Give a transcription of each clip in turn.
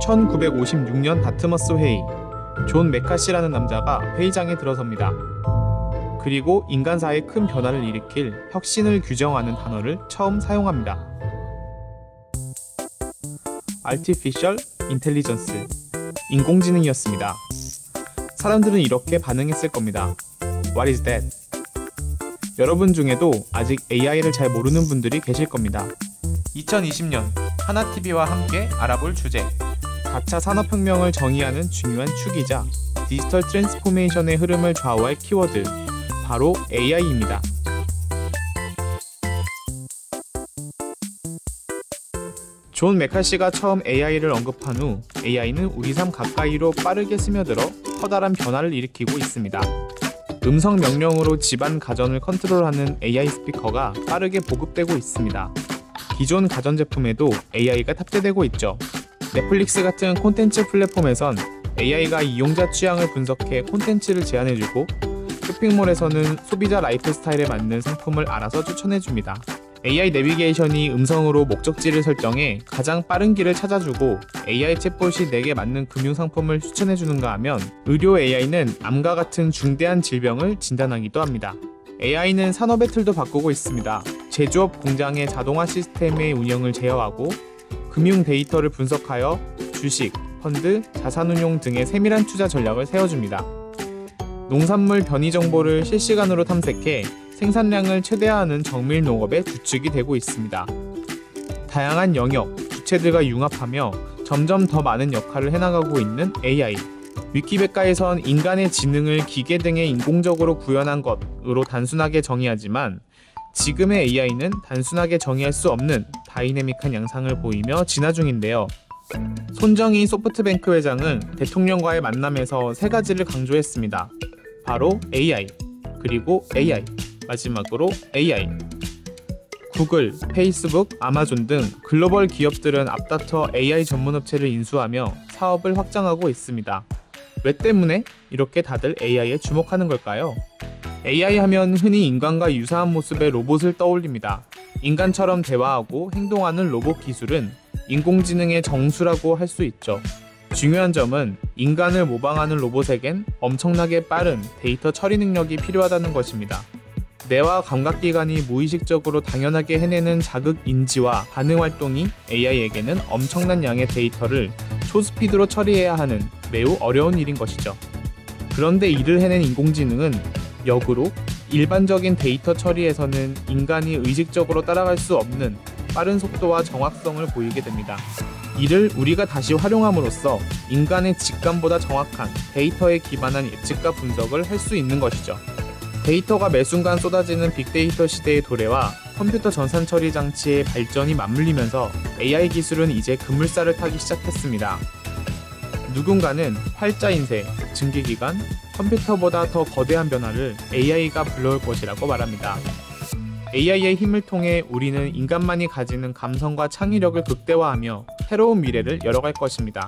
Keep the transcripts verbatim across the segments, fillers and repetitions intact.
천구백오십육 년 다트머스 회의, 존 메카시라는 남자가 회의장에 들어섭니다. 그리고 인간사에 큰 변화를 일으킬 혁신을 규정하는 단어를 처음 사용합니다. Artificial Intelligence, 인공지능이었습니다. 사람들은 이렇게 반응했을 겁니다. What is that? 여러분 중에도 아직 에이아이를 잘 모르는 분들이 계실 겁니다. 이천이십 년 하나티비와 함께 알아볼 주제, 사 차 산업혁명을 정의하는 중요한 축이자 디지털 트랜스포메이션의 흐름을 좌우할 키워드, 바로 에이아이입니다. 존 메카시가 처음 에이아이를 언급한 후 에이아이는 우리 삶 가까이로 빠르게 스며들어 커다란 변화를 일으키고 있습니다. 음성 명령으로 집안 가전을 컨트롤하는 에이아이 스피커가 빠르게 보급되고 있습니다. 기존 가전제품에도 에이아이가 탑재되고 있죠. 넷플릭스 같은 콘텐츠 플랫폼에선 에이아이가 이용자 취향을 분석해 콘텐츠를 제안해주고, 쇼핑몰에서는 소비자 라이프 스타일에 맞는 상품을 알아서 추천해줍니다. 에이아이 내비게이션이 음성으로 목적지를 설정해 가장 빠른 길을 찾아주고, 에이아이 챗봇이 내게 맞는 금융상품을 추천해주는가 하면, 의료 에이아이는 암과 같은 중대한 질병을 진단하기도 합니다. 에이아이는 산업의 틀도 바꾸고 있습니다. 제조업 공장의 자동화 시스템의 운영을 제어하고, 금융 데이터를 분석하여 주식, 펀드, 자산운용 등의 세밀한 투자 전략을 세워줍니다. 농산물 변이 정보를 실시간으로 탐색해 생산량을 최대화하는 정밀 농업의 주축이 되고 있습니다. 다양한 영역, 주체들과 융합하며 점점 더 많은 역할을 해나가고 있는 에이아이. 위키백과에선 인간의 지능을 기계 등에 인공적으로 구현한 것으로 단순하게 정의하지만, 지금의 에이아이는 단순하게 정의할 수 없는 다이내믹한 양상을 보이며 진화 중인데요. 손정희 소프트뱅크 회장은 대통령과의 만남에서 세 가지를 강조했습니다. 바로 에이아이, 그리고 에이아이, 마지막으로 에이아이. 구글, 페이스북, 아마존 등 글로벌 기업들은 앞다퉈 에이아이 전문 업체를 인수하며 사업을 확장하고 있습니다. 왜 때문에 이렇게 다들 에이아이에 주목하는 걸까요? 에이아이 하면 흔히 인간과 유사한 모습의 로봇을 떠올립니다. 인간처럼 대화하고 행동하는 로봇 기술은 인공지능의 정수라고 할 수 있죠. 중요한 점은 인간을 모방하는 로봇에겐 엄청나게 빠른 데이터 처리 능력이 필요하다는 것입니다. 뇌와 감각기관이 무의식적으로 당연하게 해내는 자극 인지와 반응 활동이 에이아이에게는 엄청난 양의 데이터를 초스피드로 처리해야 하는 매우 어려운 일인 것이죠. 그런데 이를 해낸 인공지능은 역으로 일반적인 데이터 처리에서는 인간이 의식적으로 따라갈 수 없는 빠른 속도와 정확성을 보이게 됩니다. 이를 우리가 다시 활용함으로써 인간의 직감보다 정확한 데이터에 기반한 예측과 분석을 할 수 있는 것이죠. 데이터가 매순간 쏟아지는 빅데이터 시대의 도래와 컴퓨터 전산 처리 장치의 발전이 맞물리면서 에이아이 기술은 이제 급물살을 타기 시작했습니다. 누군가는 활자 인쇄, 증기기관, 컴퓨터보다 더 거대한 변화를 에이아이가 불러올 것이라고 말합니다. 에이아이의 힘을 통해 우리는 인간만이 가지는 감성과 창의력을 극대화하며 새로운 미래를 열어갈 것입니다.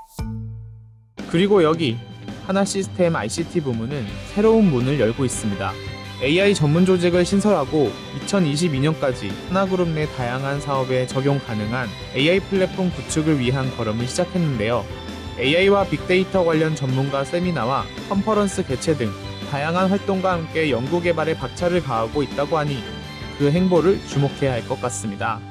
그리고 여기 하나시스템 아이씨티 부문은 새로운 문을 열고 있습니다. 에이아이 전문 조직을 신설하고 이천이십이 년까지 하나그룹 내 다양한 사업에 적용 가능한 에이아이 플랫폼 구축을 위한 걸음을 시작했는데요. 에이아이와 빅데이터 관련 전문가 세미나와 컨퍼런스 개최 등 다양한 활동과 함께 연구개발에 박차를 가하고 있다고 하니 그 행보를 주목해야 할 것 같습니다.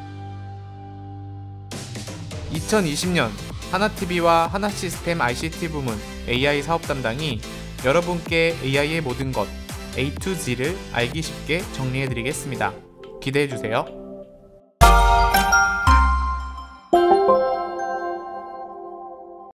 이천이십 년 하나티비와 하나시스템 아이씨티 부문 에이아이 사업 담당이 여러분께 에이아이의 모든 것 에이 투 지를 알기 쉽게 정리해드리겠습니다. 기대해주세요.